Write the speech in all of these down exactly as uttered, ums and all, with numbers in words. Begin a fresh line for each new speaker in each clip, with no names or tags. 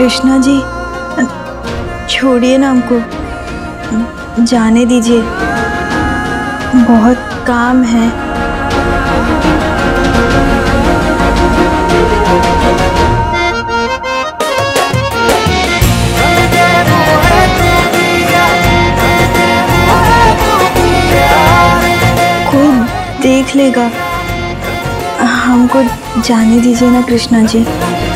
कृष्णा जी, छोड़िए ना हमको, जाने दीजिए, बहुत काम है। कोई देख लेगा, हमको जाने दीजिए ना कृष्णा जी।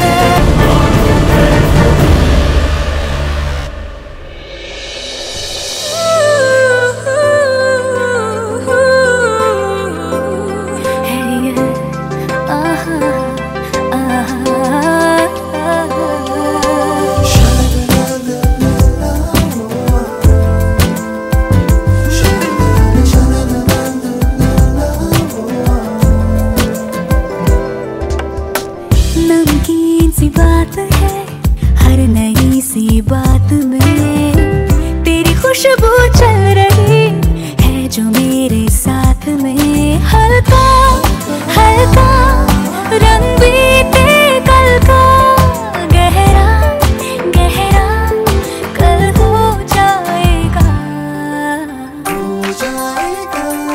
नमकीन सी बात है हर नई सी बात में, तेरी खुशबू चल रही है जो मेरे साथ में। हल्का हल्का रंग बीते कल का, गहरा गहरा कल हो जाएगा, हो जाएगा।